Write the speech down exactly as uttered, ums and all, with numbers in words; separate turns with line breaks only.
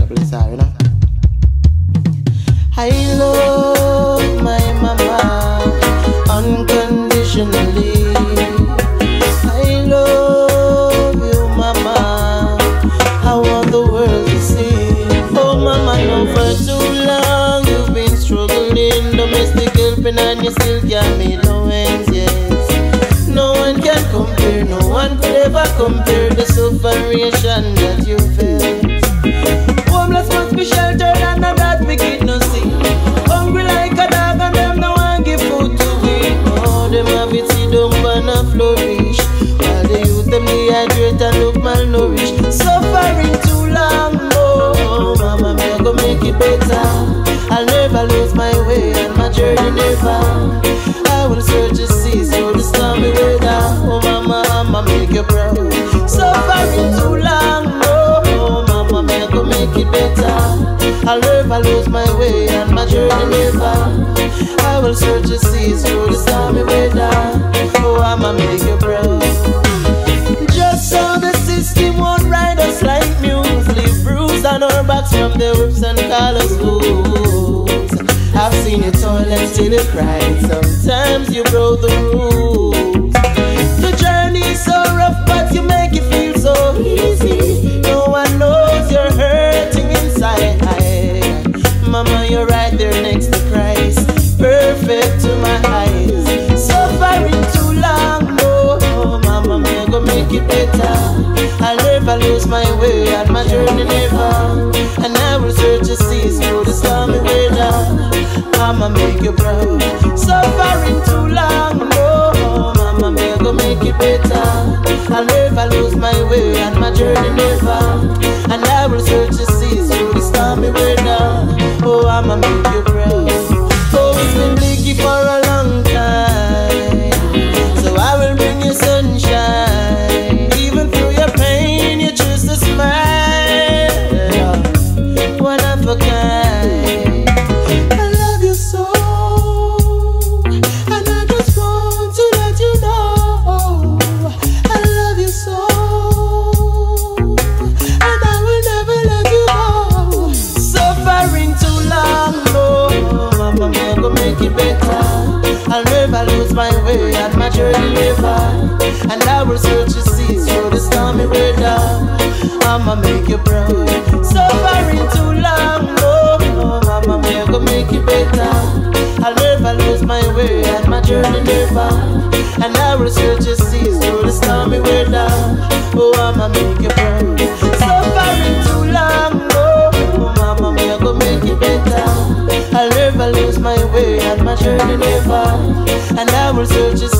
bless her, you know. I love my mama unconditionally. I love you, mama. I want the world to see. Oh, mama, no, for too long you've been struggling, domestic helping, and you still can't meet no ends, yes. No one can compare, no one could ever compare the sufferation that you felt. Homeless must be sheltered and not that wicked no see. Hungry like a dog and them no one give food to eat. Oh, them have it see down and a flourish, while the youth them dehydrate and look malnourished. Suffering too long, oh, mama, me I go make it better. I'll never lose my way and my journey never. I will search the seas through the stormy weather. Oh, mama, I'ma make you proud. Suffering too long, oh, mama, me I go make it better. I'll never lose my way and my journey never. I will search the seas through the stormy weather. Oh, I'ma make you proud. Just so the system won't ride us like mules, leave bruised on our backs from the whips and call us fools. I've seen you toilet till you cried. Sometimes you broke the rules. The journey's so rough, but you make it feel so easy. No one knows you're hurting inside. Mama, you're right there next to Christ, perfect to my eyes. Suffering too long, no, mama, me I go make it better. I'll never lose my way and my journey never. And I will search the seas through the stormy weather. Mama, make you proud. Suffering too long, no, mama, me I go make it better. I'll never lose my way and my journey never. And I will search the seas through the stormy weather. Oh, I'ma make you proud. Oh, it's been bleaky for a long time, so I will bring you sunshine. Even through your pain, you choose to smile. One of a kind. I love you so, and I just want to let you know I love you so, and I will never let you go. Suffering too long, no, mama, me I go make it better. I'll never lose my way and my journey never. And I will search the seas through the stormy weather. I'ma make you proud. Suffering too long, no, mama, me I go make it better. I'll never lose my way and my journey never. And I will search the seas through the stormy weather. Oh, I'ma make you proud. Suffering too long, no, mama, me I go make it better. I'll never lose my way and my journey never. And I will search the